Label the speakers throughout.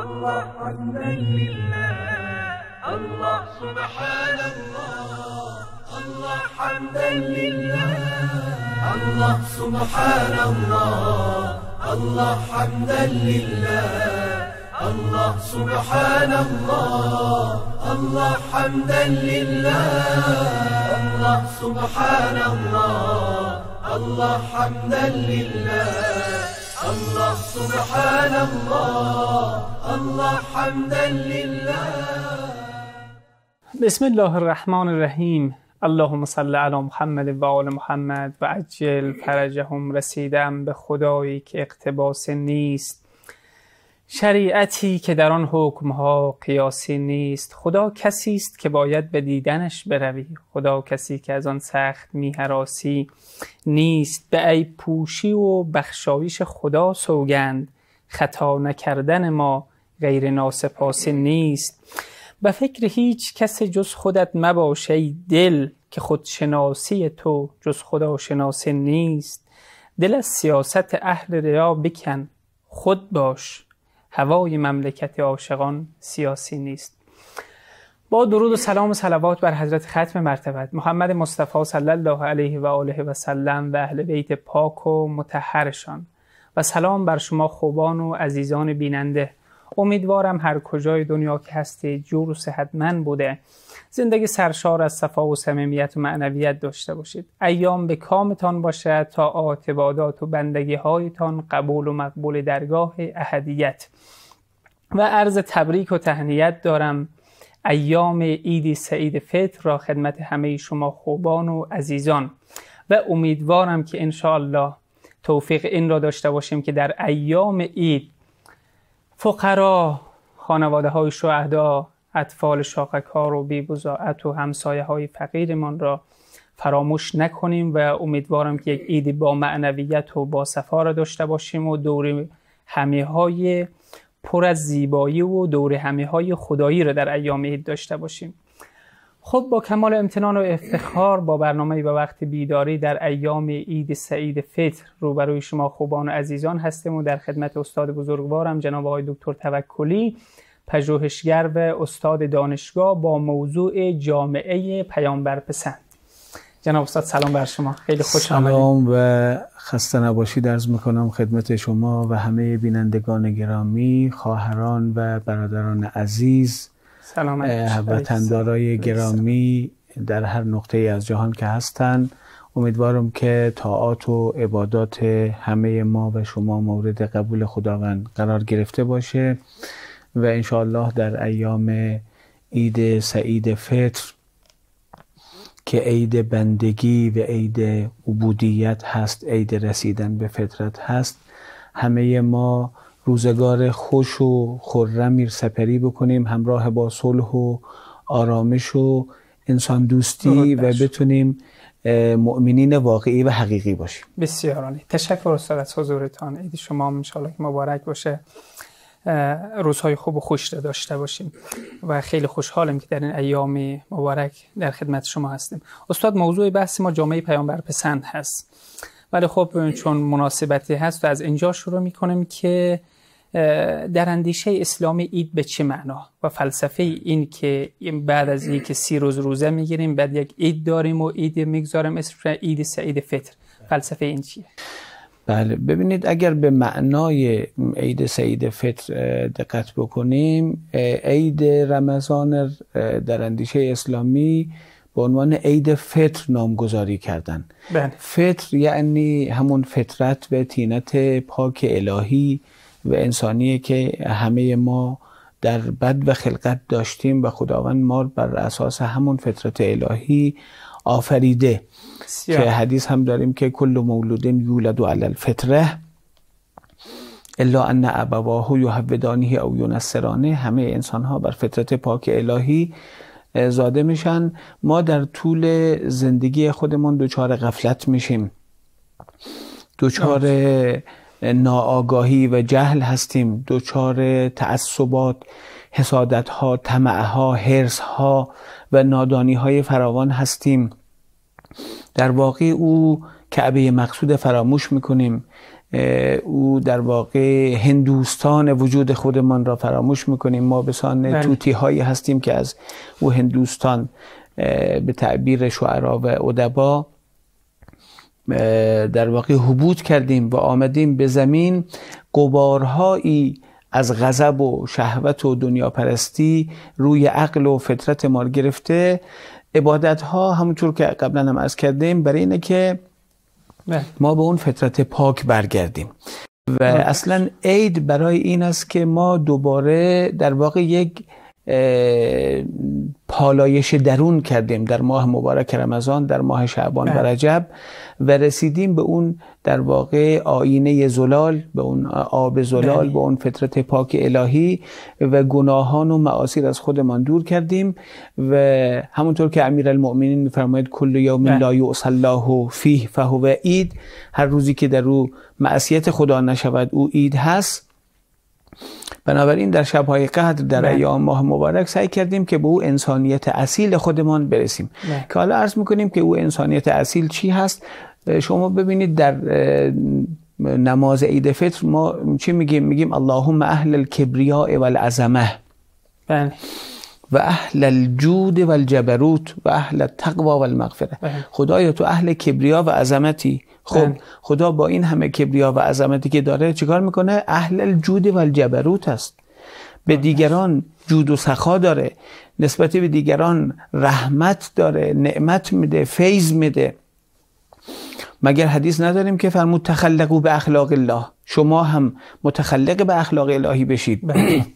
Speaker 1: الله حمدا لله الله سبحان الله الله حمدا لله الله سبحان الله الله حمدا لله الله سبحان الله الله حمدا لله الله سبحان الله الله حمدا لله الله سبحان الله الله حمدا لله.
Speaker 2: بسم الله الرحمن الرحیم. اللهم صل علی محمد و آل محمد و عجل فرجهم. رسیدم به خدایی که اقتباس نیست، شریعتی که در آن حکمها قیاسی نیست. خدا کسی است که باید به دیدنش بروی، خدا کسی که از آن سخت می‌هراسی نیست. به عیب پوشی و بخشایش خدا سوگند، خطا نکردن ما غیر ناسپاسی نیست. به فکر هیچ کس جز خودت مباش ای دل، که خودشناسی تو جز خدا شناسی نیست. دل از سیاست اهل ریا بکن، خود باش، هوای مملکت عاشقان سیاسی نیست. با درود و سلام و صلوات بر حضرت ختم مرتبت محمد مصطفی صلی الله علیه و آله و سلم و اهل بیت پاک و مطهرشان، و سلام بر شما خوبان و عزیزان بیننده. امیدوارم هر کجای دنیا که هستید جور و صحتمند بوده، زندگی سرشار از صفا و صمیمیت و معنویت داشته باشید. ایام به کامتان باشد تا عبادات و بندگی هایتان قبول و مقبول درگاه احدیت. و عرض تبریک و تهنیت دارم ایام عید سعید فطر را خدمت همه شما خوبان و عزیزان، و امیدوارم که انشاءالله توفیق این را داشته باشیم که در ایام عید فقرا، خانواده های شهدا، اطفال شاقکار و بی‌بضاعت و همسایه های فقیرمان را فراموش نکنیم، و امیدوارم که یک عید با معنویت و با صفا را داشته باشیم و دور همی های پر از زیبایی و دور همی های خدایی را در ایام عید داشته باشیم. خب با کمال امتنان و افتخار با برنامه به وقت بیداری در ایام عید سعید فطر روبروی شما خوبان و عزیزان هستیم و در خدمت استاد بزرگوارم جناب آقای دکتر توکلی، پژوهشگر و استاد دانشگاه با موضوع جامعه پیامبر پسند. جناب استاد سلام بر شما، خیلی خوش آمدید.
Speaker 3: سلام و خسته نباشید عرض میکنم خدمت شما و همه بینندگان گرامی، خواهران و برادران عزیز، وطندارای گرامی در هر نقطه از جهان که هستند. امیدوارم که طاعات و عبادات همه ما و شما مورد قبول خداوند قرار گرفته باشه و انشاءالله در ایام عید سعید فطر که عید بندگی و عید عبودیت هست، عید رسیدن به فطرت هست، همه ما روزگار خوش و خرمی سپری بکنیم همراه با صلح و آرامش و انسان دوستی و بتونیم مؤمنین واقعی و حقیقی باشیم.
Speaker 2: بسیار عالی. تشکر استاد از حضورتان. عید شما ان شاء الله مبارک باشه، روزهای خوب و خوش را داشته باشیم و خیلی خوشحالم که در این ایام مبارک در خدمت شما هستیم. استاد موضوع بحث ما جامعه پیامبر پسند هست، ولی خب چون مناسبتی هست و از اینجا شروع میکنیم که در اندیشه اسلامی عید به چه معنا و فلسفه این که بعد از این که 30 روز روزه میگیریم بعد یک عید داریم و عید میگذاریم اسمش عید سعید فطر، فلسفه این چیه؟
Speaker 3: بله ببینید، اگر به معنای عید سعید فطر دقت بکنیم، عید رمضان در اندیشه اسلامی به عنوان عید فطر نامگذاری کردن.
Speaker 2: بله.
Speaker 3: فطر یعنی همون فطرت و طینت پاک الهی و انسانیه که همه ما در بد و خلقت داشتیم و خداوند ما بر اساس همون فطرت الهی آفریده. که حدیث هم داریم که کل مولود یولد علی الفطره الا ان ابواه یهودانه او ینصرانه، همه انسان ها بر فطرت پاک الهی زاده میشن. ما در طول زندگی خودمون دچار غفلت میشیم، دچار ناآگاهی و جهل هستیم، دچار تعصبات، حسادت ها، طمع ها، حرص ها و نادانی های فراوان هستیم. در واقع او کعبه مقصود فراموش میکنیم، او در واقع هندوستان وجود خودمان را فراموش میکنیم. ما به سان توتی هایی هستیم که از او هندوستان به تعبیر شعرا و ادبا در واقع هبوط کردیم و آمدیم به زمین. غبارهایی از غضب و شهوت و دنیا پرستی روی عقل و فطرت ما گرفته. عبادت ها همونطور که قبلا هم عرض کردیم برای اینه که ما به اون فطرت پاک برگردیم و اصلا عید برای این است که ما دوباره در واقع یک پالایش درون کردیم در ماه مبارک رمضان، در ماه شعبان و رجب و رسیدیم به اون در واقع آینه زلال، به اون آب زلال، به اون فطرت پاک الهی و گناهان و معاصی از خودمان دور کردیم و همونطور که امیرالمؤمنین میفرماید کل یوم لا یعصی الله فیه فهو عید، هر روزی که در او معصیت خدا نشود او عید هست. بنابراین در شب‌های قدر در ایام ماه مبارک سعی کردیم که به او انسانیت اصیل خودمان برسیم که حالا عرض میکنیم که او انسانیت اصیل چی هست. شما ببینید در نماز عید فطر ما چی میگیم اللهم اهل الکبریاء والعظمه و اهل الجود والجبروت و اهل التقوى والمغفره. خدایا تو اهل کبریا و عظمتی. خب خدا با این همه کبریا و عظمتی که داره چیکار میکنه؟ اهل الجود والجبروت است. به دیگران جود و سخا داره، نسبت به دیگران رحمت داره، نعمت میده، فیض میده. مگر حدیث نداریم که فرمود تخلقوا به اخلاق الله، شما هم متخلق به اخلاق الهی بشید.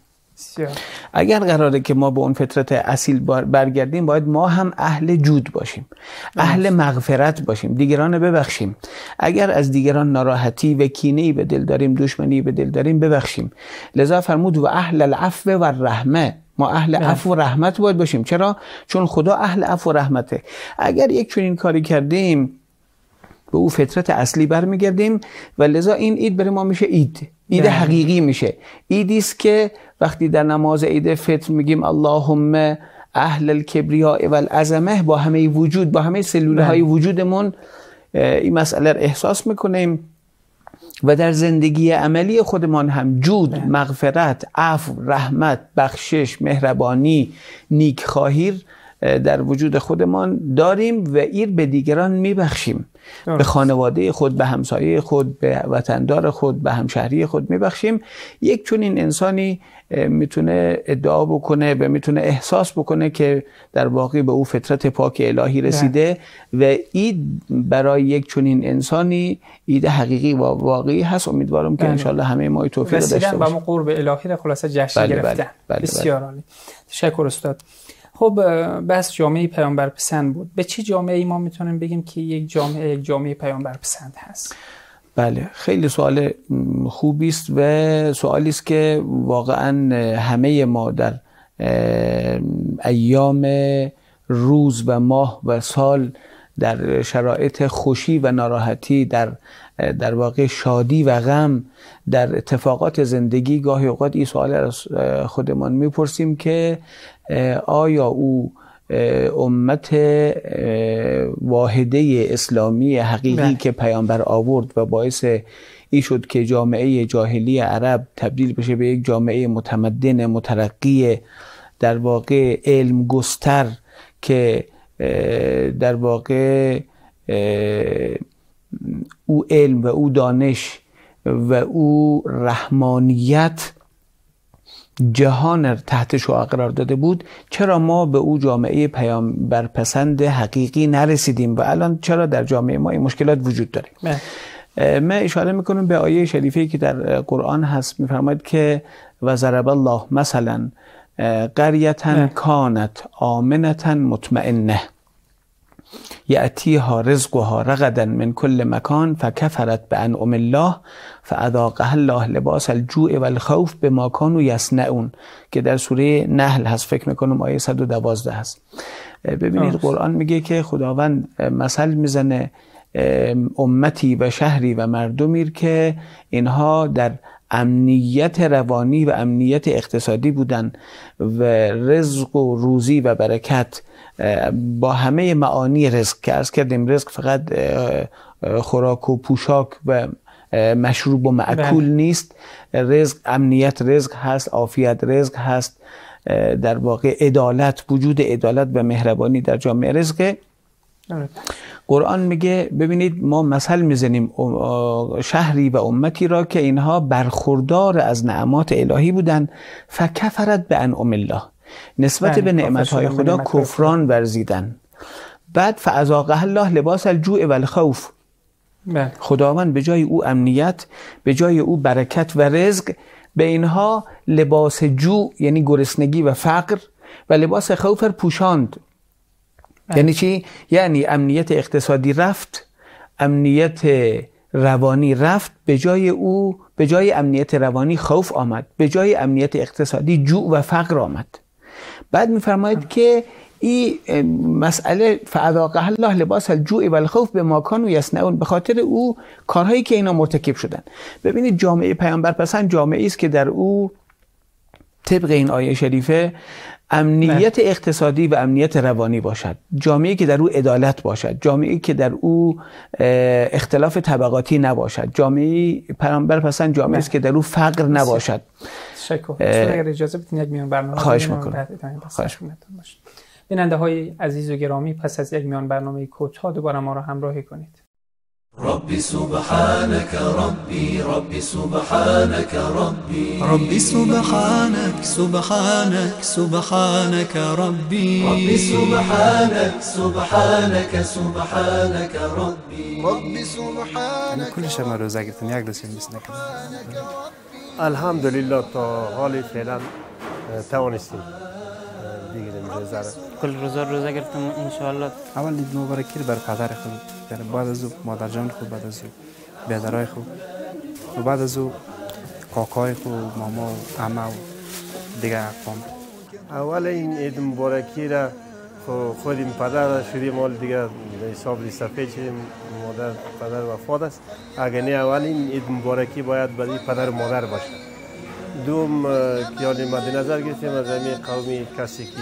Speaker 3: اگر قراره که ما به اون فطرت اصیل برگردیم باید ما هم اهل جود باشیم، اهل مغفرت باشیم، دیگران ببخشیم. اگر از دیگران ناراحتی و کینه‌ای به دل داریم، دشمنی به دل داریم، ببخشیم. لذا فرمود و اهل العفو و الرحمه، ما اهل عفو و رحمت باید باشیم. چرا؟ چون خدا اهل عفو و رحمته. اگر یک چنین کاری کردیم به او فطرت اصلی برمیگردیم و لذا این عید برای ما میشه عید حقیقی میشه. عیدی است که وقتی در نماز عید فطر میگیم اللهم اهل الکبریاء والعظمه، با همه وجود، با همه سلوله های وجودمون این مسئله رو احساس میکنیم و در زندگی عملی خودمان هم جود، مغفرت، عفو، رحمت، بخشش، مهربانی، نیکخواهی در وجود خودمان داریم و این به دیگران میبخشیم. به خانواده خود، به همسایه خود، به وطندار خود، به همشهری خود میبخشیم. یک چون این انسانی میتونه ادعا بکنه و میتونه احساس بکنه که در واقع به او فطرت پاک الهی رسیده و عید برای یک چون این انسانی عید حقیقی و واقعی هست. امیدوارم که انشالله همه ما توفیق داشته باشیم و
Speaker 2: ما قرب الهی را خلاصه جشن گرفتن. بسیار عالی، تشکر استاد. خب بس جامعه پیامبر پسند بود. به چه جامعه‌ای ما میتونیم بگیم که یک جامعه پیامبر پسند هست؟
Speaker 3: بله، خیلی سوال خوبی است و سوالی است که واقعا همه ما در ایام روز و ماه و سال در شرایط خوشی و ناراحتی، در واقع شادی و غم، در اتفاقات زندگی گاهی اوقات این سوال از خودمان میپرسیم که آیا او امت واحده اسلامی حقیقی که پیامبر آورد و باعث این شد که جامعه جاهلی عرب تبدیل بشه به یک جامعه متمدن مترقی، در واقع علم گستر، که در واقع او علم و او دانش و او رحمانیت جهان تحت شعاع قرار داده بود، چرا ما به او جامعه پیامبر پسند حقیقی نرسیدیم و الان چرا در جامعه ما این مشکلات وجود داره؟ من اشاره میکنم به آیه شریفی که در قرآن هست، میفرماید که و ضرب الله مثلا قریة کانت آمنة مطمئنه یأتیها رزقها رغدا من کل مکان فکفرت بانعم الله فاذاقها الله لباس الجوع والخوف بما كانوا یصنعون، که در سوره نحل هست، فکر میکنم آیه 112 هست. ببینید قرآن میگه که خداوند مثل میزنه امتی و شهری و مردمی که اینها در امنیت روانی و امنیت اقتصادی بودن و رزق و روزی و برکت با همه معانی رزق که عرض کردیم، رزق فقط خوراک و پوشاک و مشروب و معکول نیست. رزق، امنیت رزق هست، عافیت رزق هست، در واقع عدالت، وجود عدالت و مهربانی در جامعه رزقه. قرآن میگه ببینید ما مثل میزنیم شهری و امتی را که اینها برخوردار از نعمات الهی بودن، فکفرت به انعم الله، نسبت به نعمتهای خدا کفران ورزیدن. بعد فاذاقها الله لباس الجوع و الخوف، خداوند به جای او امنیت، به جای او برکت و رزق، به اینها لباس جوع یعنی گرسنگی و فقر و لباس خوف پوشاند. یعنی چی؟ یعنی امنیت اقتصادی رفت، امنیت روانی رفت، به جای او، به جای امنیت روانی خوف آمد، به جای امنیت اقتصادی جوع و فقر آمد. بعد میفرماید که این مسئله فاذاقها الله لباس الجوع و الخوف بما كانوا یصنعون، به خاطر او کارهایی که اینا مرتکب شدن. ببینید جامعه پیامبر پسند جامعه است که در او طبق این آیه شریفه امنیت اقتصادی و امنیت روانی باشد، جامعه‌ای که در او عدالت باشد، جامعه‌ای که در او اختلاف طبقاتی نباشد، جامعه پیامبر پسند جامعه است که در او فقر نباشد.
Speaker 2: تشکر. اگر اجازه بدین یک میان برنامه
Speaker 3: خواهش می‌کنم.
Speaker 2: بیننده های عزیز و گرامی، پس از یک میان برنامه کوتاه دوباره ما را همراهی کنید.
Speaker 1: ربي سبحانك ربي ربي سبحانك ربي ربي سبحانك سبحانك سبحانك ربي ربي سبحانك سبحانك سبحانك ربي ربي سبحانك.
Speaker 4: كل شب من روزه گرفتم، یک روز میس نکردم.
Speaker 5: الحمدلله تا حال فعلا توانستیم بگیریم روزه را.
Speaker 4: کل روزه گرفتم ان شاء الله. اول عید مبارکی بر پدر خود، بعد از او مادر جان خود، بعد از او برادرای خود و بعد از او کاکای خود، ماما و عمه و دیگر اقوام.
Speaker 5: اول این عید مبارکی را خودیم پدر شدیم، مال دیگر حساب سفید شدیم، مادر پدر وفات است. اگر نه اول این عید مبارکی باید برای پدر و مادر باشه. دوم که مد نظر گرفتیم از همین قومی کسی که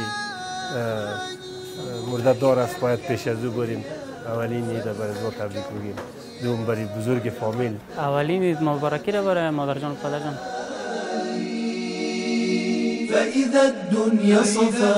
Speaker 5: مرده‌دار است باید پیش از او بریم اولین عید برای او تبریک بگیم. دوم برای بزرگ فامیل.
Speaker 4: اولین عید مبارکی را برای مادر جان و پدر جان.
Speaker 1: فإذا الدنيا صفا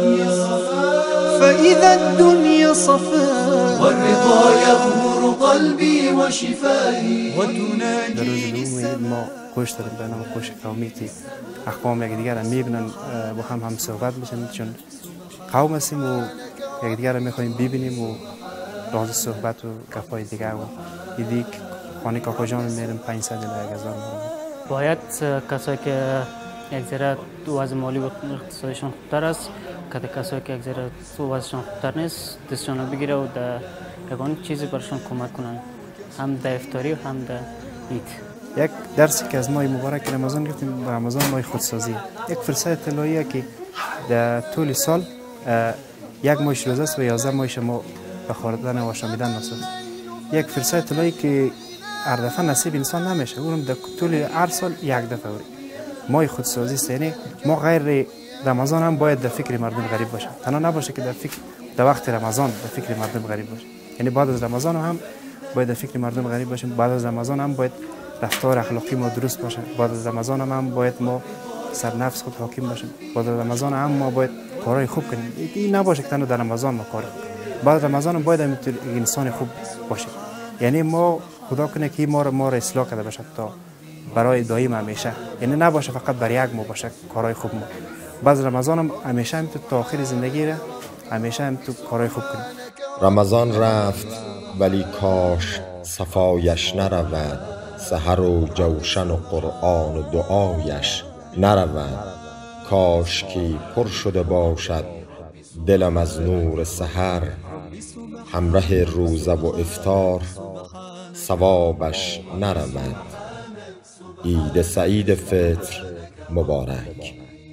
Speaker 1: فإذا الدنيا صفا والرضا يغمر قلبي وشفائي وتناجي
Speaker 4: ما خوش داریم به نام خوش قومی که اقوام یک دیگر را میبینن، با هم صحبت میشن، چون قوم هستیم و یک دیگر را میخوایم ببینیم و راز صحبت و گپای دیگر و دیدی خانه کاکا جان میریم 500 الی 1000
Speaker 6: باید کسایی که یک ذره وضع مالی و اقتصادشان خوبتر است، کسایی که یک ذره وضعشان خوبتر نیست دستشان رو بگیره و در یگانه چیزی برشان کمک کنن، هم در افطاری و هم در عید.
Speaker 4: یک درسی که از ماه مبارک رمضان گرفتیم، رمضان ماه خودسازی، یک فرصت طلاییه که در طول سال یک ماهش روزه است و 11 ماهش ما به خوردن و آشامیدن مصروف. یک فرصت طلایی که هر دفعه نصیب انسان نمیشه، اونم در طول هر سال یک دفعه ماه خودسازی است. یعنی ما غیر رمضان هم باید در فکر مردم غریب باشه، تنها نباشه که در وقت رمضان در فکر مردم غریب باشه، یعنی بعد از رمضان هم باید در فکر مردم غریب باشیم، بعد از رمضان هم باید رفتار اخلاقی ما درست باشه، بعد از رمضان هم باید ما سرنفس خود حاکم باشیم، بعد از رمضان هم ما باید کارهای خوب کنیم. این نباشه که تنها در رمضان ما کار کنیم، بعد از رمضان هم باید همینطور انسان خوب باشیم. یعنی ما خدا کنه که ما را اصلاح کرده باشه تا برای دایم همیشه، یعنی نباشه فقط برای یک ما باشه کارهای خوب ما. بعد از رمضان هم همیشه همینطور تا آخر زندگی را همیشه همینطور کارهای خوب کنیم.
Speaker 7: رمضان رفت ولی کاش صفایش نرود، سحر و جوشن و قرآن و دعایش نرود. کاش که پر شده باشد دلم از نور سحر، همراه روزه و افطار ثوابش نرود. عید سعید فطر مبارک.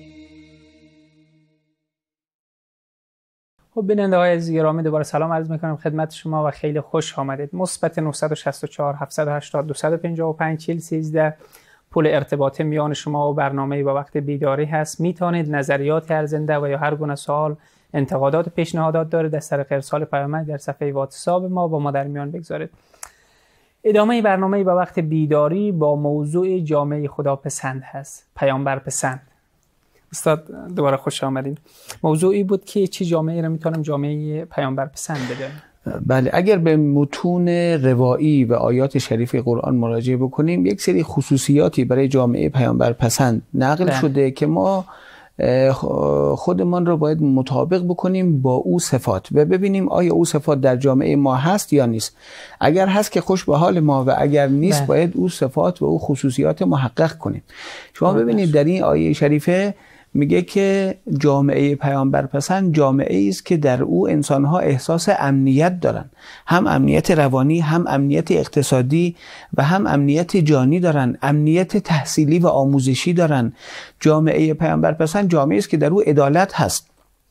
Speaker 2: خب بیننده های عزیز گرامی، دوباره سلام عرض میکنم خدمت شما و خیلی خوش آمدید. مثبت 964 780 255 40 13 پول ارتباط میان شما و برنامه با وقت بیداری هست. میتونید نظریات ارزنده و یا هر گونه سوال، انتقادات، پیشنهادات دارید از طریق ارسال پیام در صفحه واتساپ ما با ما در میان بگذارید. ادامه برنامه به وقت بیداری با موضوع جامعه خداپسند هست، پیامبر پسند. استاد دوباره خوش آمدین. موضوعی بود که چی جامعه را میتونم جامعه پیامبر پسند بدانیم؟
Speaker 3: بله، اگر به متون روایی و آیات شریف قرآن مراجعه بکنیم، یک سری خصوصیاتی برای جامعه پیامبر پسند نقل شده که ما خودمان رو باید مطابق بکنیم با او صفات و ببینیم آیا او صفات در جامعه ما هست یا نیست. اگر هست که خوش به حال ما، و اگر نیست باید او صفات و او خصوصیات محقق کنیم. شما ببینید در این آیه شریفه میگه که جامعه پیامبر پسند جامعه است که در او انسانها احساس امنیت دارن، هم امنیت روانی، هم امنیت اقتصادی و هم امنیت جانی دارن، امنیت تحصیلی و آموزشی دارن. جامعه پیامبر پسند جامعه است که در او عدالت هست.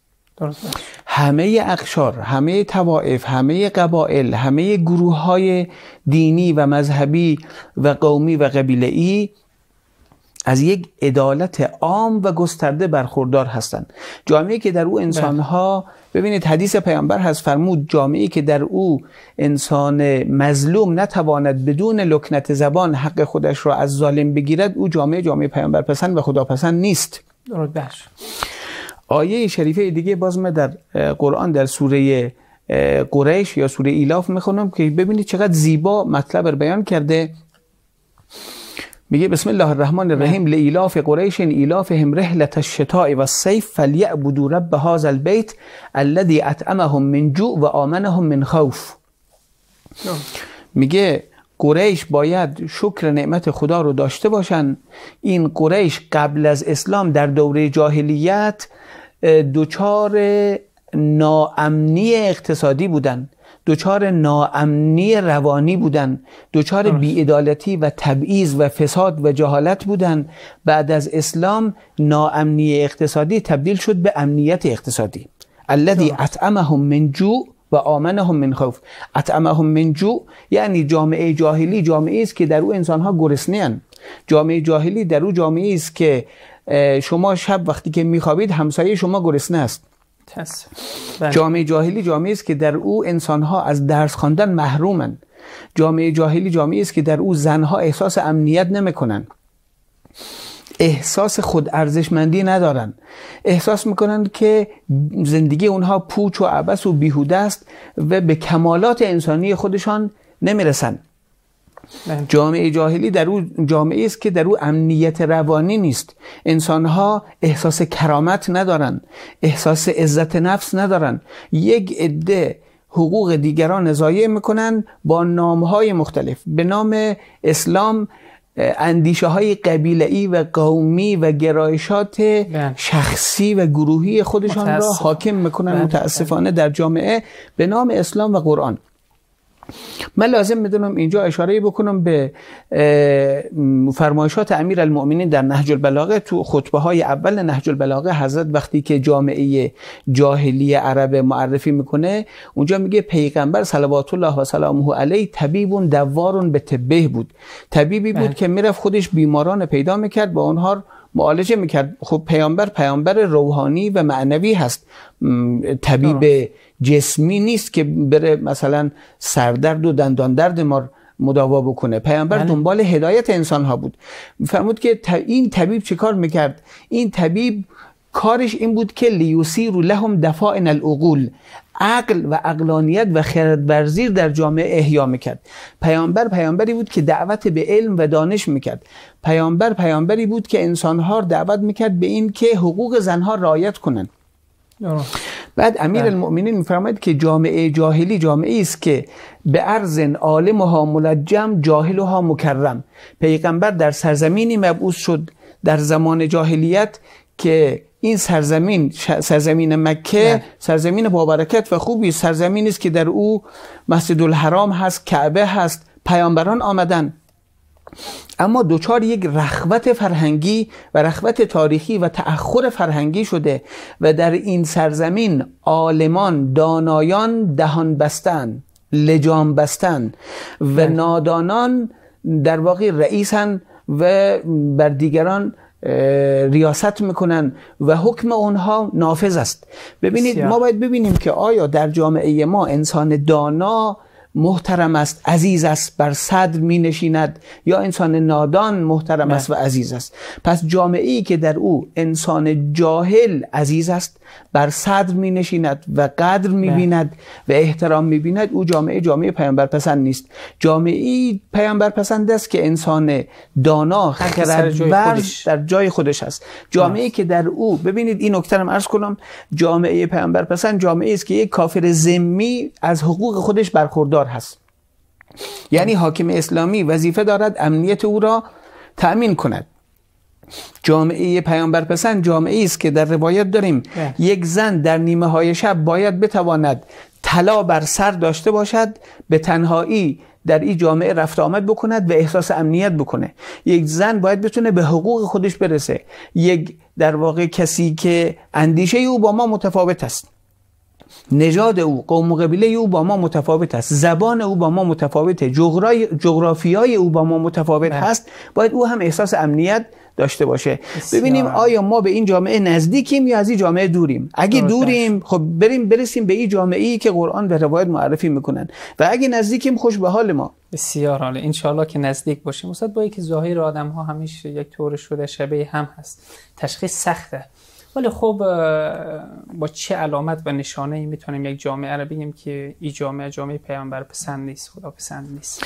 Speaker 3: همه اقشار، همه طوائف، همه قبایل، همه گروه‌های دینی و مذهبی و قومی و قبیله‌ای از یک عدالت عام و گسترده برخوردار هستند. جامعه‌ای که در او انسان‌ها، ببینید حدیث پیامبر هست فرمود جامعه‌ای که در او انسان مظلوم نتواند بدون لکنت زبان حق خودش را از ظالم بگیرد، او جامعه پیامبر پسند و خداپسند نیست.
Speaker 2: درست.
Speaker 3: آیه شریفه دیگه باز من در قرآن در سوره قریش یا سوره ایلاف میخونم که ببینید چقدر زیبا مطلب رو بیان کرده. میگه بسم الله الرحمن الرحیم لإیلاف قریش ایلافهم رحلة الشتاء والصیف فلیعبدوا رب هذا البیت الذی اطعمهم من جوع و آمنهم من خوف. میگه قریش باید شکر نعمت خدا رو داشته باشن. این قریش قبل از اسلام در دوره جاهلیت دچار ناامنی اقتصادی بودن، دچار ناامنی روانی بودن، دچار بی‌عدالتی و تبعیض و فساد و جهالت بودن. بعد از اسلام ناامنی اقتصادی تبدیل شد به امنیت اقتصادی. الذی اطعمهم من جوع و آمنهم من خوف. اطعمهم من جوع یعنی جامعه جاهلی جامعه است که در او انسانها گرسنه اند. جامعه جاهلی در او جامعه است که شما شب وقتی که میخوابید همسایه شما گرسنه است. جامعه جاهلی جامعه است که در او انسانها از درس خواندن محرومند. جامعه جاهلی جامعه است که در او زنها احساس امنیت نمیکنن، احساس خود ارزشمندی ندارن، احساس میکنن که زندگی اونها پوچ و عبث و بیهوده است و به کمالات انسانی خودشان نمیرسن. جامعه جاهلی در او جامعه است که در او امنیت روانی نیست. انسانها احساس کرامت ندارن، احساس عزت نفس ندارن. یک عده حقوق دیگران ضایع میکنن با نامهای مختلف. به نام اسلام اندیشه های قبیله‌ای و قومی و گرایشات شخصی و گروهی خودشان را حاکم میکنن متاسفانه در جامعه به نام اسلام و قرآن. من لازم میدونم اینجا اشاره بکنم به فرمایشات امیرالمؤمنین در نهج البلاغه. تو خطبه های اول نهج البلاغه حضرت وقتی که جامعه جاهلی عرب معرفی میکنه اونجا میگه پیغمبر صلوات الله و سلامه علیه طبیب دوار به طبه بود. طبیبی بود که میرفت خودش بیماران پیدا میکرد با اونها معالجه میکرد. خب پیامبر روحانی و معنوی هست، طبیب جسمی نیست که بره مثلا سردرد و دندان درد ما مداوا بکنه. پیامبر دنبال هدایت انسان ها بود. فرمود که این طبیب چه کار میکرد؟ این طبیب کارش این بود که لیوسیر لهم دفائن العقول، عقل و عقلانیت و خردورزی در جامعه احیا میکرد. پیامبری بود که دعوت به علم و دانش میکرد. پیامبری بود که انسانها دعوت میکرد به این که حقوق زنها رعایت کنند. بعد امیرالمؤمنین میفرماید که جامعه جاهلی جامعه است که به عرض عالمها ملجم جاهلها مکرم. پیغمبر در سرزمینی مبعوث شد در زمان جاهلیت که این سرزمین مکه سرزمین بابرکت و خوبی، سرزمینی است که در او مسجد الحرام هست، کعبه هست، پیامبران آمدن، اما دوچار یک رخوت فرهنگی و رخوت تاریخی و تأخر فرهنگی شده و در این سرزمین عالمان دانایان دهان بستن، لجام بستن و نادانان در واقع رئیسن و بر دیگران ریاست میکنن و حکم اونها نافذ است. ببینید ما باید ببینیم که آیا در جامعه ما انسان دانا محترم است، عزیز است، بر صدر می نشیند، یا انسان نادان محترم است و عزیز است. پس جامعه‌ای که در او انسان جاهل عزیز است، بر صدر می نشیند و قدر می بیند و احترام می بیند، او جامعه پیامبر پسند نیست. جامعه پیامبر پسند است که انسان دانا، خردورز در جای خودش است. جامعه که در او، ببینید این نکته رو عرض کنم، جامعه پیامبر پسند جامعه است که یک کافر ذمی از حقوق خودش برخوردار هست. یعنی حاکم اسلامی وظیفه دارد امنیت او را تأمین کند. جامعه پیامبر پسند جامعه است که در روایت داریم یک زن در نیمه های شب باید بتواند طلا بر سر داشته باشد، به تنهایی در این جامعه رفت آمد بکند و احساس امنیت بکنه. یک زن باید بتونه به حقوق خودش برسه. یک در واقع کسی که اندیشه او با ما متفاوت است، نژاد او، قوم و قبیله او با ما متفاوت است، زبان او با ما متفاوته، جغرافیای او با ما متفاوت هست، باید او هم احساس امنیت داشته باشه. ببینیم آیا ما به این جامعه نزدیکیم یا از این جامعه دوریم. اگه دوریم خب برسیم به این جامعه‌ای که قرآن و روایت معرفی میکنن، و اگه نزدیکیم خوش به حال ما.
Speaker 2: بسیار عالی، ان شاء الله که نزدیک باشیم. استاد با اینکه ظاهر آدم ها همیشه یک طور شده شبیه هم هست، تشخیص سخته، ولی خب با چه علامت و نشانه‌ای میتونیم یک جامعه رو بگیم که این جامعه پیامبر پسند نیست، خدا پسند نیست؟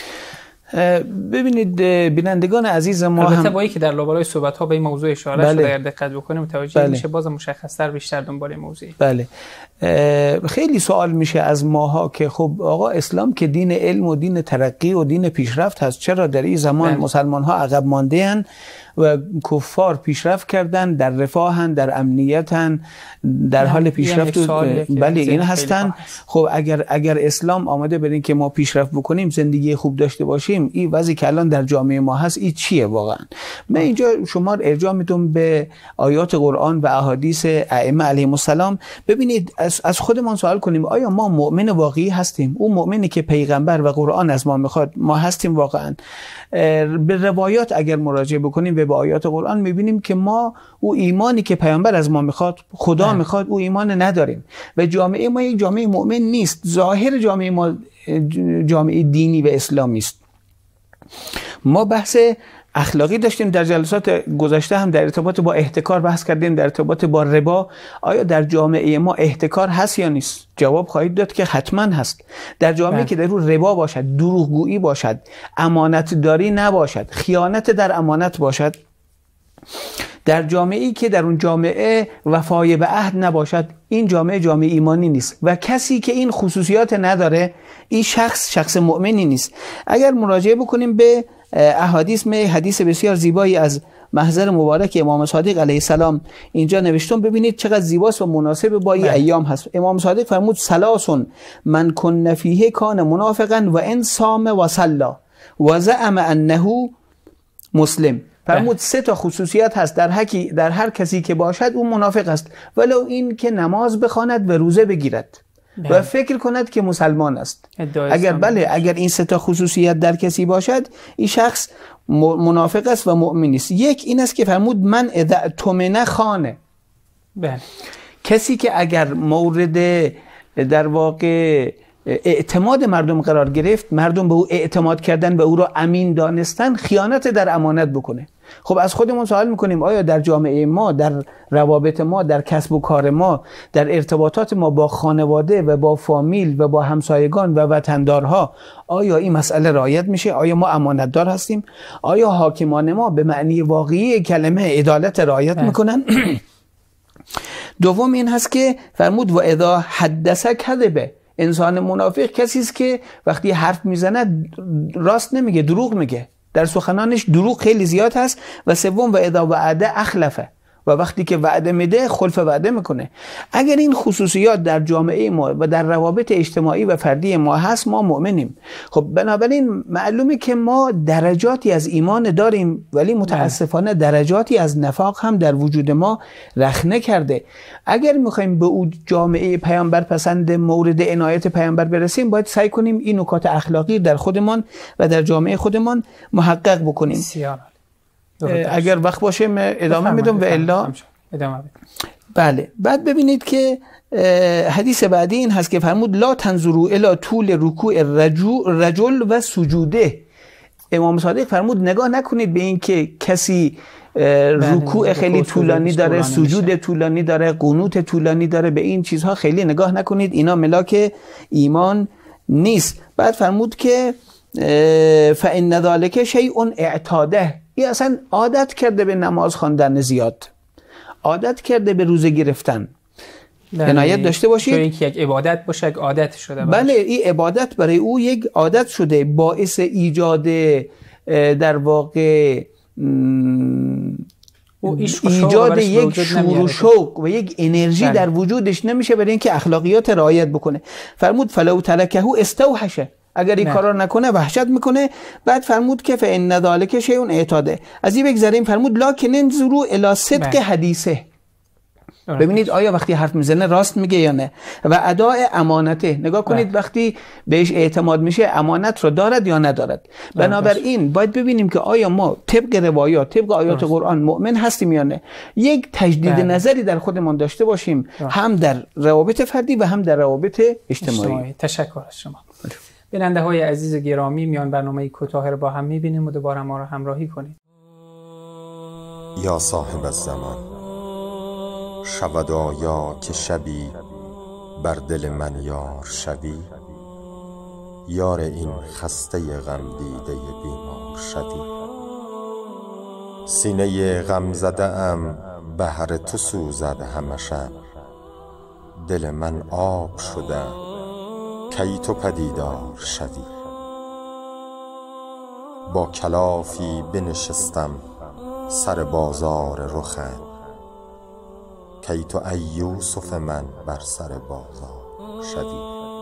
Speaker 3: ببینید بینندگان عزیز ما،
Speaker 2: البته با اینکه در لابلای صحبت ها به این موضوع اشاره شده، اگر دقت بکنیم متوجه میشه باز مشخص‌تر بیشتر دنبال این موضوع.
Speaker 3: بله، خیلی سوال میشه از ماها که خب آقا اسلام که دین علم و دین ترقی و دین پیشرفت هست، چرا در این زمان مسلمان ها عقب مانده اند و کفار پیشرفت کردن، در رفاهن، در امنیتن، در حال پیشرفت؟ بله این هستن. خب اگر اسلام آمده برین که ما پیشرفت بکنیم، زندگی خوب داشته باشیم، این وضعی که الان در جامعه ما هست این چیه واقعا؟ من اینجا شما ارجاع میدم به آیات قرآن و احادیث ائمه علیهم السلام. ببینید از خودمان سوال کنیم آیا ما مؤمن واقعی هستیم؟ اون مؤمنی که پیغمبر و قرآن از ما میخواد ما هستیم واقعا؟ به روایات اگر مراجعه بکنیم و به آیات قرآن میبینیم که ما او ایمانی که پیامبر از ما میخواد، خدا میخواد، او ایمان نداریم و جامعه ما یک جامعه مؤمن نیست. ظاهر جامعه ما جامعه دینی و اسلامی است. ما بحث اخلاقی داشتیم در جلسات گذشته، هم در ارتباط با احتکار بحث کردیم، در ارتباط با ربا. آیا در جامعه ما احتکار هست یا نیست؟ جواب خواهید داد که حتما هست. در جامعه که در اون ربا باشد، دروغگویی باشد، امانت داری نباشد، خیانت در امانت باشد، در جامعه‌ای که در اون جامعه وفای به عهد نباشد، این جامعه ایمانی نیست و کسی که این خصوصیات نداره این شخص مؤمنی نیست. اگر مراجعه بکنیم به احادیث، حدیث بسیار زیبایی از محضر مبارک امام صادق علیه السلام اینجا نوشتم، ببینید چقدر زیباست و مناسب با این ایام هست. امام صادق فرمود ثلاث من کن فیه کان منافقا و ان صام و صلی و زعم انه مسلم. فرمود 3 تا خصوصیت هست در هر کسی که باشد اون منافق است، ولو این که نماز بخواند و روزه بگیرد و فکر کند که مسلمان است. اگر این 3 تا خصوصیت در کسی باشد این شخص منافق است و مؤمن است. یک این است که فرمود من اذا اؤتمن خانه، کسی که اگر مورد در واقع اعتماد مردم قرار گرفت، مردم به او اعتماد کردن، به او را امین دانستن، خیانت در امانت بکنه. خب از خودمون سوال میکنیم آیا در جامعه ما، در روابط ما، در کسب و کار ما، در ارتباطات ما با خانواده و با فامیل و با همسایگان و وطندارها آیا این مسئله رعایت میشه؟ آیا ما امانتدار هستیم؟ آیا حاکمان ما به معنی واقعی کلمه عدالت رعایت میکنن؟ دوم این هست که فرمود و اذا حدث کذب، انسان منافق کسی است که وقتی حرف میزنه راست نمیگه، دروغ میگه، در سخنانش دروغ خیلی زیاد هست. و سوم و اذا وعده اخلفه، و وقتی که وعده میده خلف وعده میکنه. اگر این خصوصیات در جامعه ما و در روابط اجتماعی و فردی ما هست ما مؤمنیم. خب بنابراین معلومه که ما درجاتی از ایمان داریم، ولی متاسفانه درجاتی از نفاق هم در وجود ما رخنه کرده. اگر میخوایم به اون جامعه پیامبر پسند مورد عنایت پیامبر برسیم، باید سعی کنیم این نکات اخلاقی در خودمان و در جامعه خودمان محقق بکنیم. اگر وقت باشه ادامه میدم و الا بله. بعد ببینید که حدیث بعدی این هست که فرمود لا تنظروا الی طول رکوع رجل و سجوده. امام صادق فرمود نگاه نکنید به این که کسی رکوع خیلی طولانی داره، سجود طولانی داره، قنوت طولانی داره، به این چیزها خیلی نگاه نکنید، اینا ملاک ایمان نیست. بعد فرمود که فإن ذلک شیء اعتاده، این اصلا عادت کرده به نماز خواندن زیاد، عادت کرده به روزه گرفتن. عنایت داشته باشید
Speaker 2: چون اینکه یک عبادت باشه، یک عادت شده باشه.
Speaker 3: بله، این عبادت برای او یک عادت شده، باعث ایجاد در واقع ایجاد یک شور و شوق و یک انرژی در وجودش نمیشه برای اینکه اخلاقیات رعایت بکنه. فرمود فلو ترکه استوحشه، اگر این کارا نکنه وحشت میکنه. بعد فرمود که فإن ذلک شیء اعتاده. از این بگذریم، فرمود لکن انظروا الی صدق حدیثه. ببینید آیا وقتی حرف میزنه راست میگه یا نه، و اداء امانته. نگاه کنید وقتی بهش اعتماد میشه امانت رو دارد یا ندارد. بنابراین باید ببینیم که آیا ما طبق روایات، طبق آیات قرآن مؤمن هستیم یا نه. یک تجدید نظری در خودمان داشته باشیم، هم در روابط فردی و هم در روابط اجتماعی.
Speaker 2: تشکر از شما. بیننده های عزیز گرامی، میان برنامه کوتاه رو با هم میبینیم و دوباره ما رو همراهی کنید.
Speaker 7: یا صاحب الزمان، شود آیا که شبی بر دل من یار شوی، یار این خسته غم دیده بیمار شوی. سینه غم زده ام بهر تو سوزد همه شب، دل من آب شده کی تو پدیدار شوی. با کلافی بنشستم سر بازار رخت، کی تو ای یوسف من بر سر بازار شوی.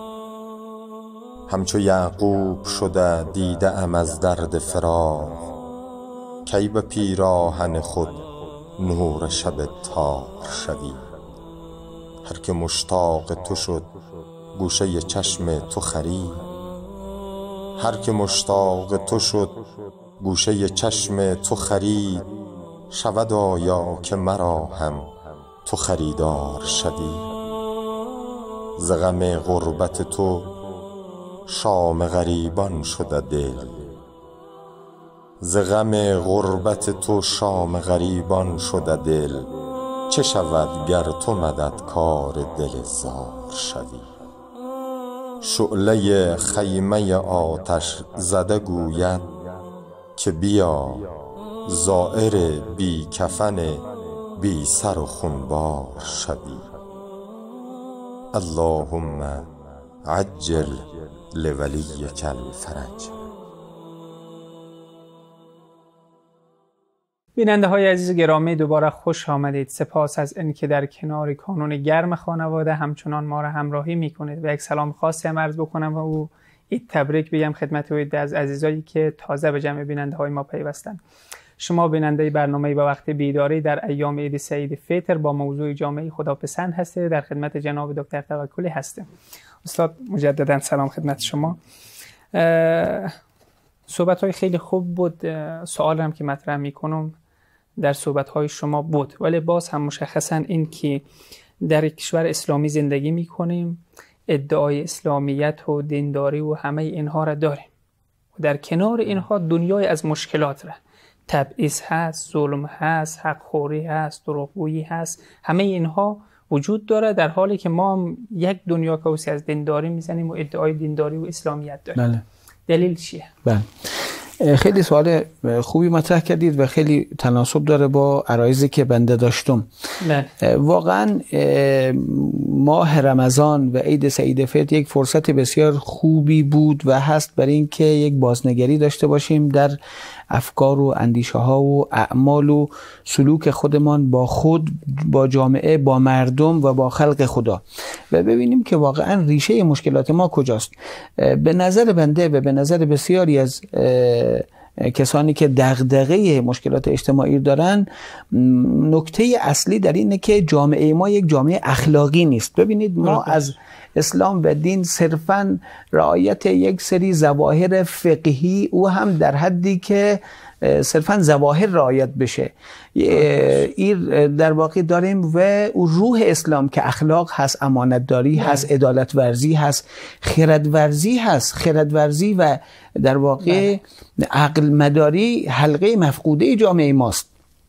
Speaker 7: همچو یعقوب شده دیده ام از درد فراق، کی به پیراهن خود نور شب تار شوی. هر که مشتاق تو شد گوشه چشم تو خرید، هر که مشتاق تو شد گوشه چشم تو خرید، شود آیا که مرا هم تو خریدار شوی. ز غم غربت تو شام غریبان شده دل، ز غم غربت تو شام غریبان شده دل. چه شود گر تو مددکار دل زار شوی. شعله خیمه آتش زده گوید که بیا زائر بی کفن بی سر و خونبار شوی. اللهم عجل لولیک الفرج.
Speaker 2: بیننده های عزیز گرامی، دوباره خوش آمدید. سپاس از اینکه در کنار کانون گرم خانواده همچنان ما را همراهی میکنید. و یک سلام خاصی هم عرض بکنم و عید تبریک بگم خدمت از عزیزایی که تازه به جمع بیننده های ما پیوستند. شما بیننده برنامه با وقت بیداری در ایام عید سعید فطر با موضوع جامعه خداپسند هستید. در خدمت جناب دکتر توکلی هستیم. استاد مجددا سلام خدمت شما. صحبت های خیلی خوب بود. سوال هم که مطرح میکنم در صحبت های شما بود، ولی باز هم مشخصا این که در کشور اسلامی زندگی میکنیم، ادعای اسلامیت و دینداری و همه اینها را داریم و در کنار اینها دنیای از مشکلات را، تبعیض هست، ظلم هست، حقخوری هست، دروغگویی هست، همه اینها وجود داره، در حالی که ما یک دنیا کوسی از دینداری میزنیم و ادعای دینداری و اسلامیت داریم.
Speaker 3: بله.
Speaker 2: دلیل چیه؟
Speaker 3: بله. خیلی سوال خوبی مطرح کردید و خیلی تناسب داره با عرایضی که بنده داشتم. واقعا ماه رمضان و عید سعید فطر یک فرصت بسیار خوبی بود و هست برای اینکه یک بازنگری داشته باشیم در افکار و اندیشه ها و اعمال و سلوک خودمان با خود، با جامعه، با مردم و با خلق خدا و ببینیم که واقعا ریشه مشکلات ما کجاست. به نظر بنده و به نظر بسیاری از کسانی که دغدغه مشکلات اجتماعی دارن، نکته اصلی در اینه که جامعه ما یک جامعه اخلاقی نیست. ببینید ما از اسلام و دین صرفاً رعایت یک سری ظواهر فقهی، او هم در حدی که صرفا ظواهر رعایت بشه. این در واقع داریم و روح اسلام که اخلاق هست، امانتداری هست، عدالت ورزی هست، خرد ورزی هست. خرد ورزی و در واقع عقل مداری حلقه مفقوده جامعه ماست.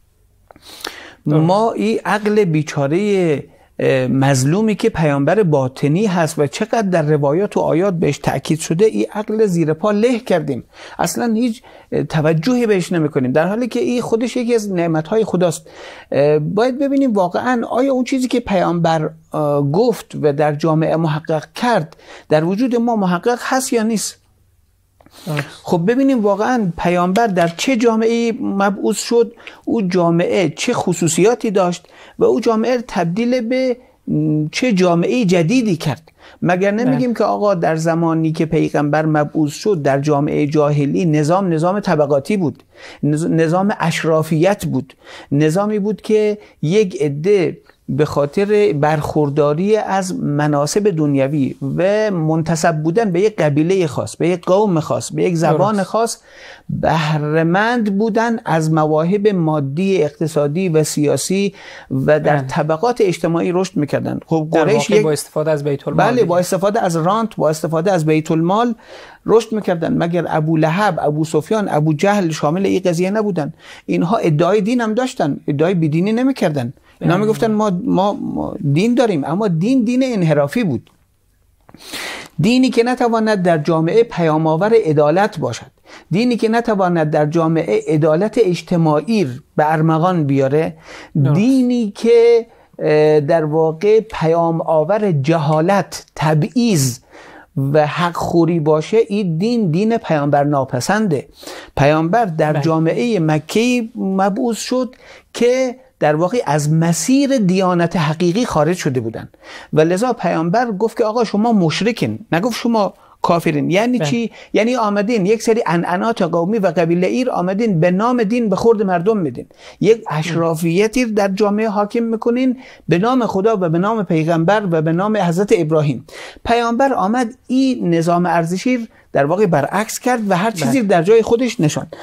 Speaker 3: ما این عقل بیچاره مظلومی که پیامبر باطنی هست و چقدر در روایات و آیات بهش تأکید شده، این عقل زیر پا له کردیم، اصلا هیچ توجهی بهش نمی کنیم، در حالی که این خودش یکی از نعمتهای خداست. باید ببینیم واقعا آیا اون چیزی که پیامبر گفت و در جامعه محقق کرد در وجود ما محقق هست یا نیست. خب ببینیم واقعا پیامبر در چه جامعه مبعوث شد، او جامعه چه خصوصیاتی داشت و او جامعه تبدیل به چه جامعه جدیدی کرد. مگر نمیگیم که آقا در زمانی که پیغمبر مبعوث شد در جامعه جاهلی نظام طبقاتی بود، نظام اشرافیت بود، نظامی بود که یک عده به خاطر برخورداری از مناصب دنیوی و منتسب بودن به یک قبیله خاص، به یک قوم خاص، به یک زبان خاص بهره‌مند بودن از مواهب مادی، اقتصادی و سیاسی و در طبقات اجتماعی رشد میکردن. خب قریش
Speaker 2: با استفاده از بیت المال،
Speaker 3: بله، با استفاده از رانت، با استفاده از بیت المال رشد میکردن. مگر ابو لهب، ابو سفیان، ابو جهل شامل این قضیه نبودن؟ اینها ادعای دین هم داشتن، ادعای بیدینی نمیکردن. اینا میگفتن ما دین داریم، اما دین انحرافی بود، دینی که نتواند در جامعه پیام‌آور عدالت باشد، دینی که نتواند در جامعه عدالت اجتماعی به ارمغان بیاره، دینی که در واقع پیام‌آور جهالت، تبعیض و حق خوری باشه، این دین پیامبر ناپسنده. پیامبر در جامعه مکی مبعوث شد که در واقع از مسیر دیانت حقیقی خارج شده بودن و لذا پیامبر گفت که آقا شما مشرکین، نگفت شما کافرین. یعنی چی؟ یعنی آمدین یک سری عنعنات قومی و قبیله ایر آمدین به نام دین به خورد مردم میدین، یک اشرافیتی در جامعه حاکم میکنین به نام خدا و به نام پیغمبر و به نام حضرت ابراهیم. پیامبر آمد این نظام ارزشی در واقع برعکس کرد و هر چیزی در جای خودش نشاند.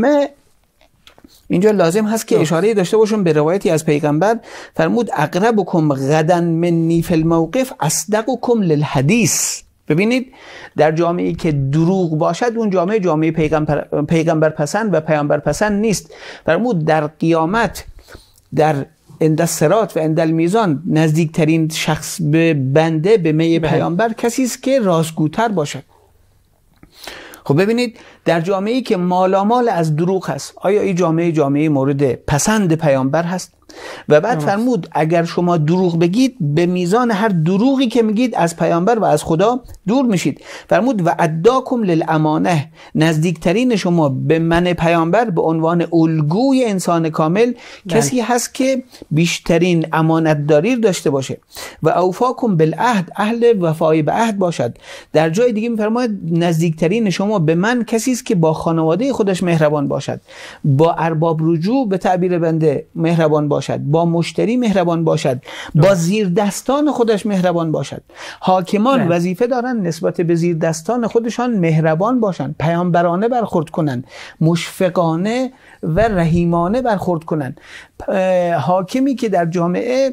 Speaker 3: اینجا لازم هست که اشاره داشته باشم به روایتی از پیغمبر، فرمود اقربکم غدا منی فی الموقف اصدقکم للحدیث. ببینید در جامعه‌ای که دروغ باشد اون جامعه پیغمبر پسند و پیامبر پسند نیست. فرمود در قیامت در عند الصراط و عند المیزان نزدیکترین شخص به بنده به می پیامبر کسی است که راستگوتر باشد. خب ببینید در جامعه‌ای که مالامال از دروغ هست، آیا این جامعه مورد پسند پیامبر هست؟ و بعد فرمود اگر شما دروغ بگید به میزان هر دروغی که میگید از پیامبر و از خدا دور میشید. فرمود و اداکم للامانه، نزدیکترین شما به من پیامبر به عنوان الگوی انسان کامل کسی هست که بیشترین امانتداری داشته باشه. و اوفاکم بالعهد، اهل وفای به عهد باشد. در جای دیگه میفرماید نزدیکترین شما به من کسی است که با خانواده خودش مهربان باشد، با ارباب رجوع به تعبیر بنده مهربان باشد، با مشتری مهربان باشد، با زیر دستان خودش مهربان باشد. حاکمان وظیفه دارن نسبت به زیر دستان خودشان مهربان باشند، پیامبرانه برخورد کنند، مشفقانه و رحیمانه برخورد کنند. حاکمی که در جامعه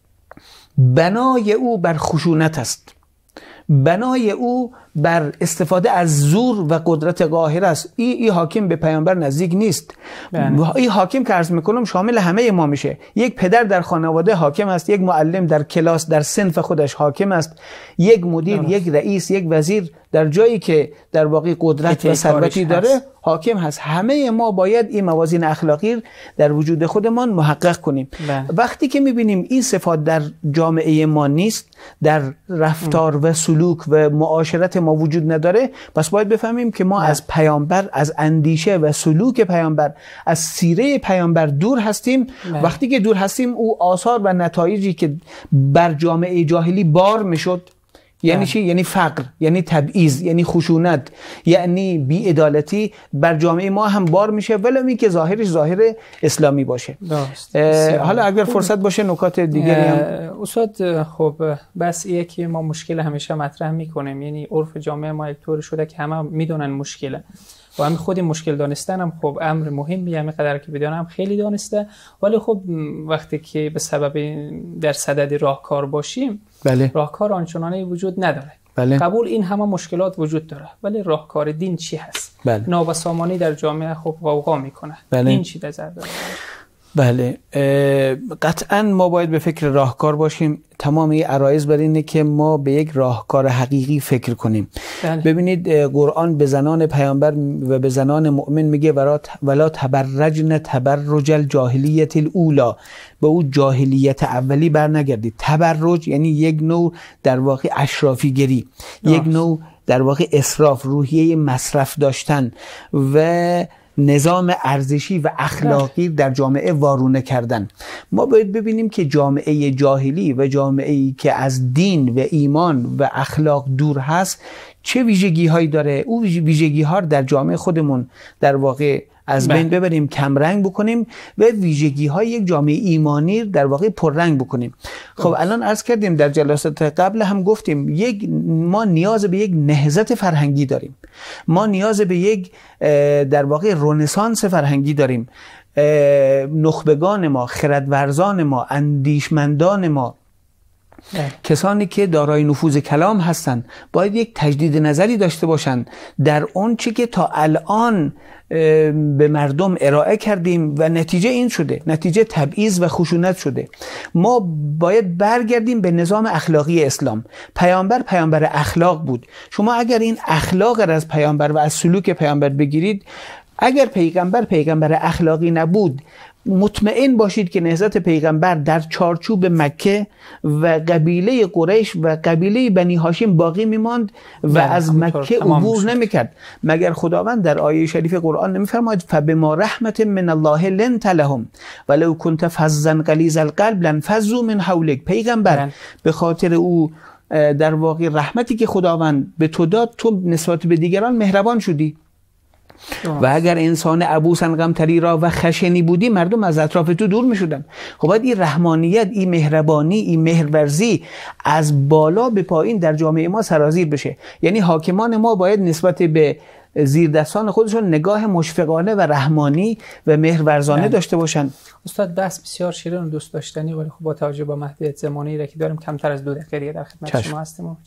Speaker 3: بنای او بر خشونت است، بنای او بر استفاده از زور و قدرت قاهر است، این حاکم به پیامبر نزدیک نیست. این حاکم که عرض میکنم شامل همه ما میشه. یک پدر در خانواده حاکم است، یک معلم در کلاس در صنف خودش حاکم است، یک مدیر، یک رئیس، یک وزیر در جایی که در واقع قدرت و ثروتی داره حاکم هست. همه ما باید این موازین اخلاقی در وجود خودمان محقق کنیم. وقتی که میبینیم این صفات در جامعه ما نیست، در رفتار و سلوک و معاشرت ما وجود نداره، پس باید بفهمیم که ما از پیامبر، از اندیشه و سلوک پیامبر، از سیره پیامبر دور هستیم. وقتی که دور هستیم او آثار و نتایجی که بر جامعه جاهلی بار میشد، یعنی چی؟ یعنی فقر، یعنی تبعیض، یعنی خشونت، یعنی بی‌عدالتی بر جامعه ما هم بار میشه، ولو که ظاهرش ظاهر اسلامی باشه. حالا اگر فرصت باشه نکات دیگری هم
Speaker 2: استاد. خب بس یکی ما مشکل همیشه مطرح میکنیم، یعنی عرف جامعه ما یک طور شده که همه میدونن مشکله. و همین خود مشکل دانستن هم خب امر مهمی، همین قدر که بدانم خیلی دانسته، ولی خب وقتی که به سبب در صدد راهکار باشیم،
Speaker 3: بله.
Speaker 2: راهکار آنچنانی وجود نداره.
Speaker 3: بله.
Speaker 2: قبول این همه مشکلات وجود داره، ولی راهکار دین چی هست؟
Speaker 3: بله.
Speaker 2: نابسامانی در جامعه خب غوغا میکنه.
Speaker 3: بله.
Speaker 2: این چی نظر داره؟
Speaker 3: بله، قطعا ما باید به فکر راهکار باشیم. تمام این عرایض بر اینه که ما به یک راهکار حقیقی فکر کنیم.
Speaker 2: بله.
Speaker 3: ببینید قرآن به زنان پیامبر و به زنان مؤمن میگه ولا تبرجن تبرج الجاهلیت الاولی، به او جاهلیت اولی بر نگردید. تبرج یعنی یک نوع در واقع اشرافی گری، یک نوع در واقع اسراف، روحیه مصرف داشتن و نظام ارزشی و اخلاقی در جامعه وارونه کردن. ما باید ببینیم که جامعه جاهلی و جامعه‌ای که از دین و ایمان و اخلاق دور هست چه ویژگی هایی داره. او ویژگی ها در جامعه خودمون در واقع از بین ببریم، کم رنگ بکنیم و ویژگی های یک جامعه ایمانی در واقع پررنگ بکنیم. خب الان عرض کردیم در جلسات قبل هم گفتیم ما نیاز به یک نهضت فرهنگی داریم، ما نیاز به یک در واقع رنسانس فرهنگی داریم. نخبگان ما، خردورزان ما، اندیشمندان ما، کسانی که دارای نفوذ کلام هستند باید یک تجدید نظری داشته باشند در اون چی که تا الان به مردم ارائه کردیم و نتیجه این شده، نتیجه تبعیض و خشونت شده. ما باید برگردیم به نظام اخلاقی اسلام. پیامبر اخلاق بود. شما اگر این اخلاق را از پیامبر و از سلوک پیامبر بگیرید، اگر پیغمبر اخلاقی نبود، مطمئن باشید که نهضت پیغمبر در چارچوب مکه و قبیله قریش و قبیله بنی هاشم باقی میماند و از مکه عبور نمیکرد. مگر خداوند در آیه شریف قرآن نمیفرماید فبما رحمت من الله لنت لهم ولو كنت فظا غلیظ القلب لانفضوا من حولک. پیغمبر به خاطر او در واقع رحمتی که خداوند به تو داد، تو نسبت به دیگران مهربان شدی. و اگر انسان عبوسن غمتری را و خشنی بودی، مردم از اطراف تو دور می شدن. خب باید این رحمانیت، این مهربانی، این مهرورزی از بالا به پایین در جامعه ما سرازیر بشه. یعنی حاکمان ما باید نسبت به زیر دستان خودشون نگاه مشفقانه و رحمانی و مهرورزانه داشته باشن.
Speaker 2: استاد بحث بسیار شیرین و دوست داشتنی، ولی خب با توجه به محدودیت زمانی را که داریم کمتر از 2 دقیقه در خدمت شما هستیم و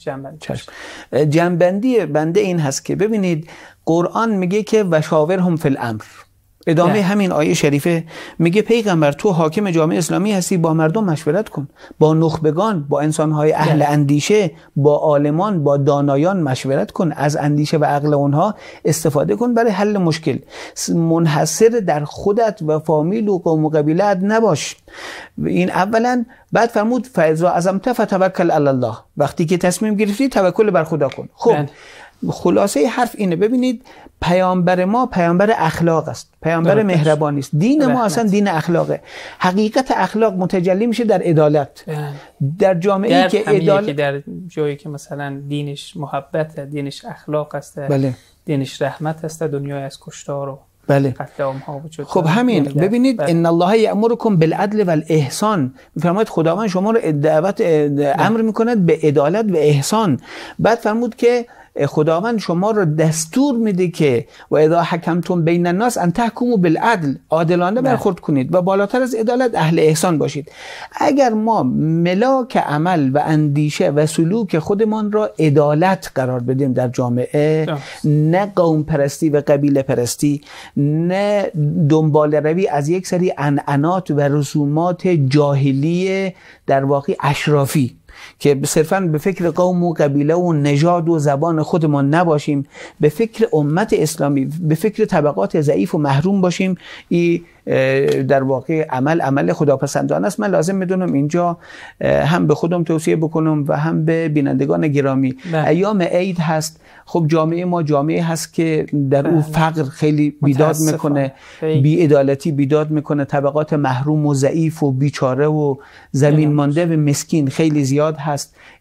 Speaker 3: جنبندی بنده این هست که ببینید قرآن میگه که و شاورهم فی الامر. ادامه همین آیه شریفه میگه پیغمبر تو حاکم جامعه اسلامی هستی، با مردم مشورت کن، با نخبگان، با انسانهای اهل اندیشه، با عالمان، با دانایان مشورت کن، از اندیشه و عقل اونها استفاده کن برای حل مشکل. منحصر در خودت و فامیل و قوم و قبیلت نباش. این اولا. بعد فرمود فاذا عزمت فتوکل علی الله. وقتی که تصمیم گرفتی توکل بر خدا کن. خب خلاصه حرف اینه. ببینید پیامبر ما پیامبر اخلاق است، پیامبر مهربانی است. دین ما اصلا دین اخلاقه. حقیقت اخلاق متجلی میشه در عدالت. در جامعه‌ای که عدالت،
Speaker 2: در جایی که مثلا دینش محبت، دینش اخلاق است، دینش رحمت است، دنیای از کشتار و قتل عام‌ها وجود.
Speaker 3: خب همین ببینید ان الله یأمرکم بالعدل والاحسان. میفرماید خداوند شما رو امر میکند به عدالت و احسان. بعد فرمود که خداوند شما رو دستور میده که و اذا حکمتم بین الناس ان تحکموا بالعدل، عادلانه برخورد کنید و بالاتر از عدالت اهل احسان باشید. اگر ما ملاک عمل و اندیشه و سلوک خودمان را عدالت قرار بدیم در جامعه، نه قوم پرستی و قبیله پرستی، نه دنبال روی از یک سری عنعنات و رسومات جاهلی در واقع اشرافی که صرفاً به فکر قوم و قبیله و نژاد و زبان خودمان نباشیم، به فکر امت اسلامی، به فکر طبقات ضعیف و محروم باشیم، این در واقع عمل خداپسندانه است. من لازم میدونم اینجا هم به خودم توصیه بکنم و هم به بینندگان گرامی. ایام عید هست. خب جامعه ما جامعه هست که در اون فقر خیلی بیداد میکنه، بی‌عدالتی بیداد میکنه، طبقات محروم و ضعیف و بیچاره و زمین مانده و مسکین خیلی زیاد هست.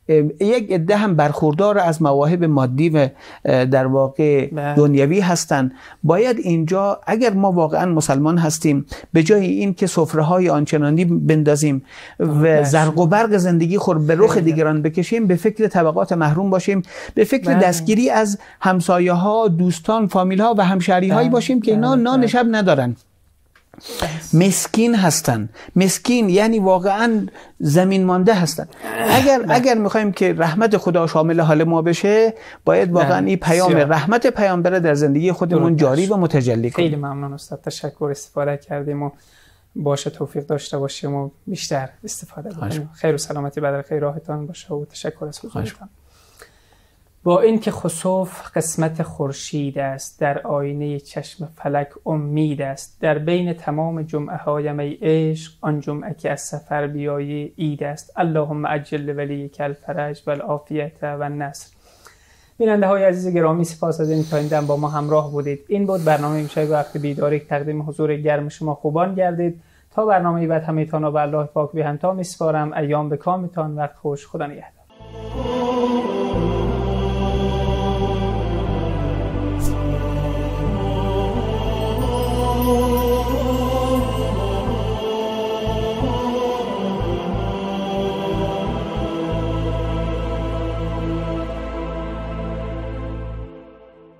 Speaker 3: یک عده هم برخوردار از مواهب مادی و در واقع دنیوی هستند. باید اینجا اگر ما واقعا مسلمان هستیم به جای این که سفره‌های آنچنانی بندازیم و زرق و برق زندگی خود به رخ دیگران بکشیم، به فکر طبقات محروم باشیم، به فکر دستگیری از همسایه ها، دوستان، فامیل ها و همشهری هایی باشیم که اینا نان شب ندارن، مسکین هستن. مسکین یعنی واقعا زمین مانده هستن. اگر میخوایم که رحمت خدا شامل حال ما بشه، باید واقعا این پیام رحمت پیامبر در زندگی خودمون جاری و متجلی کنیم.
Speaker 2: خیلی ممنون استاد، تشکر، استفاده کردیم و باشه توفیق داشته باشیم و بیشتر استفاده کنیم. خیر و سلامتی بدر خیر راهتان باشه و تشکر از حضورتان. با این که خسوف قسمت خورشید است، در آینه چشم فلک امید است، در بین تمام جمعه هایم ای عشق، آن جمعه که از سفر بیایی عید است. اللهم عجل ولیک الفرج و العافیت و النصر. بیننده های عزیز گرامی، سپاس از این تا این دم با ما همراه بودید. این بود برنامه امشب وقت بیداری، تقدیم حضور گرم شما خوبان گردید. تا برنامه بعد همه تان و به الله پاک به همتا میسپارم. ایام به کامتان، وقت خوش، خدا نگهدار.